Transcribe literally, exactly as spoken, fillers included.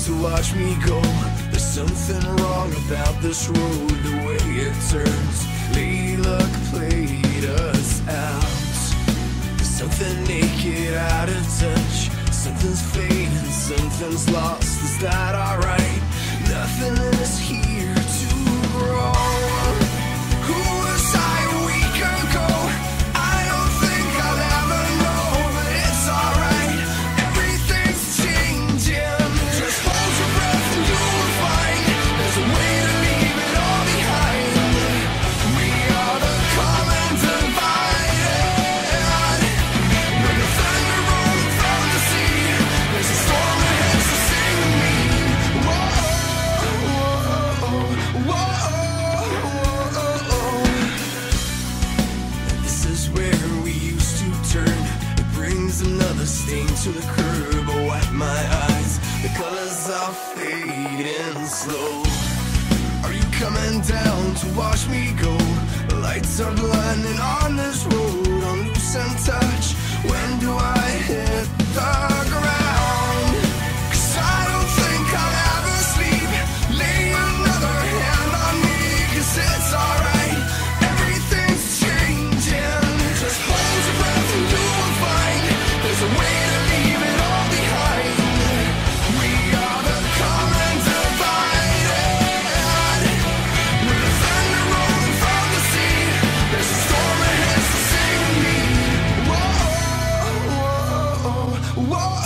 to watch me go. There's something wrong about this road, the way it turns. Lady luck played us out. There's something naked, out of touch. Something's fading, something's lost. Is that alright? Nothing is here to grow. Who was I a week ago? I don't think I'll ever know, but it's alright. Everything's changing. Just hold your breath and you'll find there's a way to leave it all behind. We are the common divided. When the thunder rolls from the sea, there's a storm ahead, so sing with me. Whoa, whoa, whoa, whoa. This is where we used to turn. It brings another stain to the curb. I wipe my eyes, the colors are fading slow. Are you coming down to watch me go? The lights are blinding on this road. I'm losing touch. When do I hit the ground? 'Cause I don't think I'll ever sleep. Lay another hand on me, 'cause it's alright. Everything's changing. Just hold your breath and you will find there's a way to leave it all behind. We are the common divided. With the thunder rolling from the sea, there's a storm ahead, so sing with me. Whoa, whoa, whoa.